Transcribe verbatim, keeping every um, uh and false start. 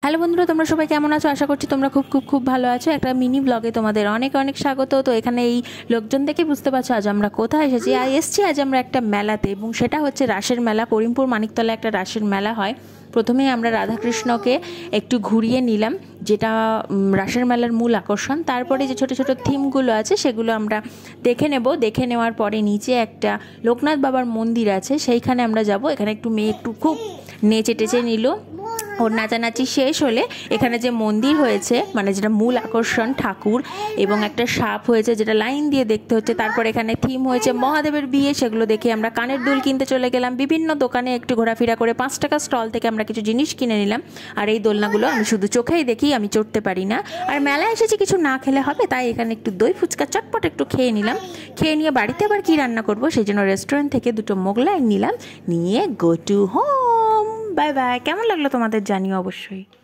Hello বন্ধুরা, তোমরা সবাই কেমন আছো? আশা করছি তোমরা খুব খুব খুব ভালো আছো। একটা মিনি ব্লগে তোমাদের অনেক অনেক স্বাগত। তো এখানে এই লোকজন দেখে বুঝতে পারছো আজ আমরা কোথায় এসেছি। আর এসছি আজ আমরা একটা মেলাতে, এবং সেটা হচ্ছে রাসের মেলা। করিমপুর মানিকতলা একটা রাসের মেলা হয়। প্রথমেই আমরা রাধাকৃষ্ণকে একটু ঘুরিয়ে নিলাম, যেটা রাসের মেলার মূল আকর্ষণ। তারপরে যে ছোটো ছোটো থিমগুলো আছে সেগুলো আমরা দেখে নেব। দেখে নেওয়ার পরে নিচে একটা লোকনাথ বাবার মন্দির আছে, সেইখানে আমরা যাব। এখানে একটু মেয়ে একটু খুব নেচে টেচে নিল। ওর নাচানাচি শেষ হলে এখানে যে মন্দির হয়েছে, মানে যেটা মূল আকর্ষণ ঠাকুর, এবং একটা সাপ হয়েছে যেটা লাইন দিয়ে দেখতে হচ্ছে। তারপর এখানে থিম হয়েছে মহাদেবের বিয়ে, সেগুলো দেখে আমরা কানের দুল কিনতে চলে গেলাম। বিভিন্ন দোকানে একটু ঘোরাফেরা করে পাঁচ টাকা স্টল থেকে আমরা কিছু জিনিস কিনে নিলাম। আর এই দোলনাগুলো আমি শুধু চোখেই দেখি, আমি চড়তে পারি না। আর মেলায় এসেছি, কিছু না খেলে হবে, তাই এখানে একটু দই ফুচকা চটপট একটু খেয়ে নিলাম। খেয়ে নিয়ে বাড়িতে আবার কী রান্না করবো সেই জন্য রেস্টুরেন্ট থেকে দুটো মোগলাই নিলাম, নিয়ে go to home. Bye bye. কেমন লাগলো তোমাদের জানিও অবশ্যই।